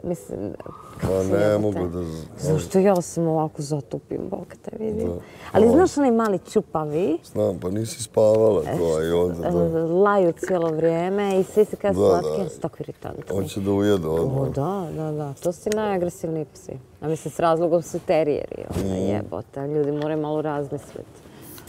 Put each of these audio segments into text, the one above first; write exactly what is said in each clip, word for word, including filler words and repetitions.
Mislim, Pa ne mogu da... Zašto ja sam ovako zatupim, Bog te vidi. Ali znaš onaj mali čupavi? Znam, pa nisi spavala to, i onda... Laju cijelo vrijeme i svi se kada slatke, su tako iritantni. Hoće da ujedu odmah. Da, da, da. To su najagresivniji psi. A mislim, s razlogom su terijeri. Jebote, ljudi moraju malo razmisliti.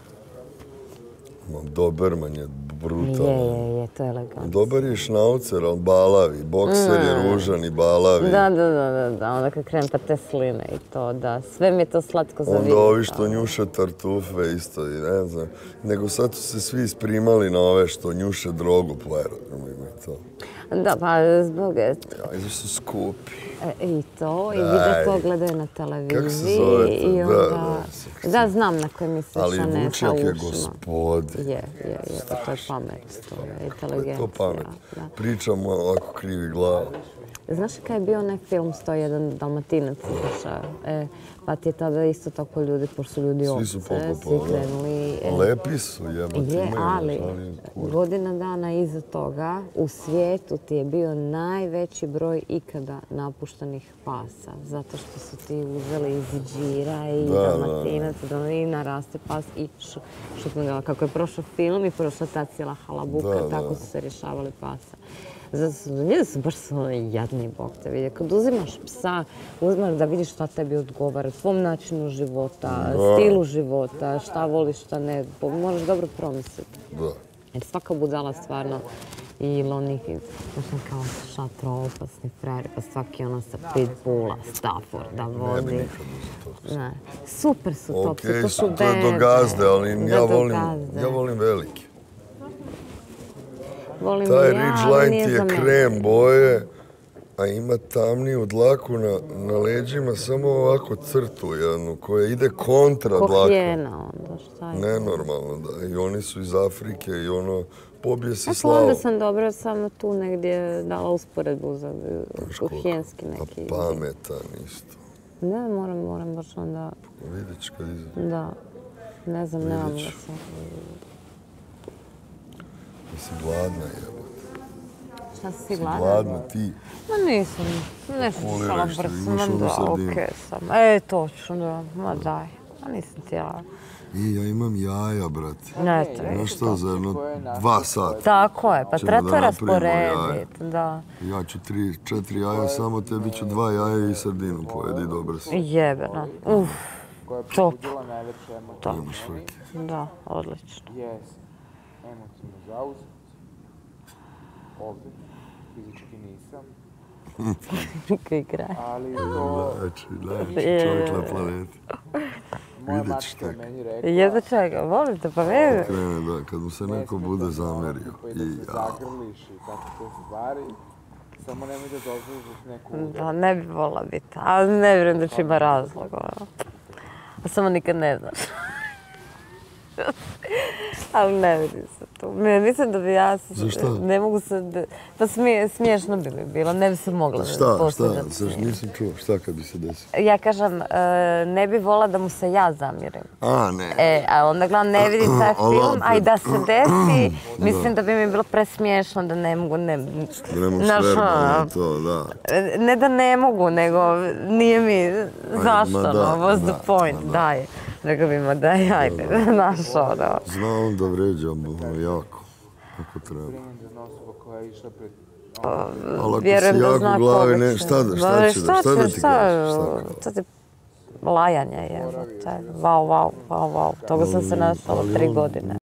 Doberman je brutalan. Je, je, to je elegantno. Dobar je šnaucer, on balavi. Bokser je ružan i balavi. Da, da, da, da. Onda kad krenu pa te sline i to, da. Sve mi je to slatko za vidjeti. Onda ovi što njuše tartufe isto, i ne znam. Nego sad su se svi isprimali na ove što njuše drogu po aerodromu i to. Da, pa zbog... Ajde su skupi. I to, i vide to gledaju na televiziji. Kako se zovete? Da, da. Da, znam na koje misliš, a ne sa ušima. Ali Vučjak je gospodin. Je, je, je, to je pamet, to je inteligencija. To je pamet. Pričamo ovako krivi glavu. Znaš kada je bio onaj film sto jedan Dalmatinac izašao? Pa ti je tada isto tako ljudi, pošto su ljudi ovce, svi krenuli... Lepi su, jebati imaju. Je, ali godina dana iza toga u svijetu ti je bio najveći broj ikada napuštenih pasa. Zato što su ti uzeli iz Đira i Dalmatinac, i naraste pas i šutno kako je prošao film i prošla ta cijela halabuka, tako su se rješavali pasa. Ljudi su baš jadni, Bog te vidi. Kad uzimaš psa, uzmaš da vidiš šta tebi odgovara, tvom načinu života, stilu života, šta voliš, šta ne. Moraš dobro promisliti. Da. Jer svaka budala stvarno ili onih, znaš kao šatro, opasni frajeri, pa svaki ono sa pitbulla, Stafforda vodi. Ne bi nikad uzeti to. Super su to psi, to su bebe. To je do gazde, ali ja volim velike. Taj Ridgeline ti je krem boje, a ima tamniju dlaku na leđima, samo ovako crtu jednu koja ide kontra dlaka. Ko hijena onda, šta je? Nenormalno, da. I oni su iz Afrike i ono, pobije se slavu. slavu. Onda sam dobro samo tu negdje dala usporedbu za hijenski neki. Pa pametan isto. Ne, moram, moram baš onda... Vidjet ću kad izgleda. Da, ne znam, nemam da sam... Jesi gladna, jebate? Šta si gladna? Gladna ti? Ma nisam, nešto šala brzo, ma da, okej sam. E, točno, da, ma daj, ma nisam tijela. I ja imam jaja, brate. Eto, znaš što, za jedno dva sata. Tako je, pa treba to rasporediti, da. Ja ću tri, četiri jaja, samo tebi ću dva jaja i sardinu pojedi, dobro si. Jebeno, uff, top. Top. Nemaš frke. Da, odlično. Emotivno zauzet. Ovdje, fizički nisam. Koji kraj. Ali to... Najveći čovjek na planeti. Moja mačka je meni rekla... Jedno čega, volite pa vidi. Krene, da, kad mu se neko bude zamerio. I da se zagrliš i tako te stvari. Samo nemoj da dozvoliš neku... Da, ne bi volila biti, ali ne vjerujem da će ima razlog. A samo nikad ne znaš. Ali ne vidim se tu. Mislim da bi ja... Zašto? Ne mogu se... Pa smiješno bi mi bilo, ne bi se mogla postavljati. Šta, šta? Nisam čuo. Šta kad bi se desilo? Ja kažem, ne bi volila da mu se ja zamjerim. A, ne. E, a onda gledam, ne vidim taj film, a i da se desi, mislim da bi mi bilo presmiješno da ne mogu... Da ne mogu sverbati to, da. Ne da ne mogu, nego nije mi zašto, what's the point, daj. Rekao bi ma daj, ajde, znaš ono. Zna on da vređa jako, ako treba. Vjerujem da zna koga će. Šta da ti kažeš? Šta ti lajanje je, vau, vau, vau, vau. Toga sam se našla tri godine.